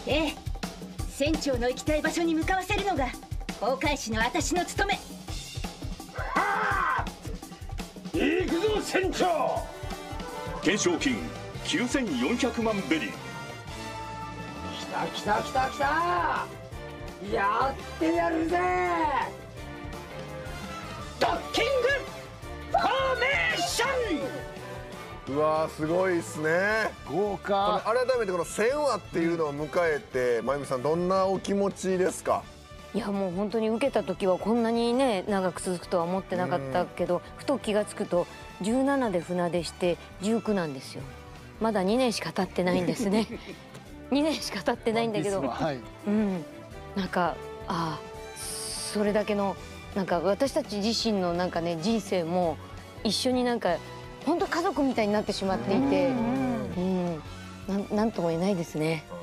ええ、船長の行きたい場所に向かわせるのが航海士の私の務め。 はあ、行くぞ船長。 懸賞金9400万ベリー。 来た来た来た来た、やってやるぜ。ドッキングフォーメーション。 うわー、すごいっすね。 豪華。 改めてこの1000話っていうのを迎えて、まゆみさんどんなお気持ちですか？ いやもう本当に受けた時はこんなにね長く続くとは思ってなかったけど、ふと気が付くと17で船出して19なんですよ。まだ2年しか経ってないんですね。2年しか経ってないんだけど、 はい、 うん、なんかそれだけのなんか私たち自身のなんかね人生も一緒になんか本当家族みたいになってしまっていて、なんとも言えないですね。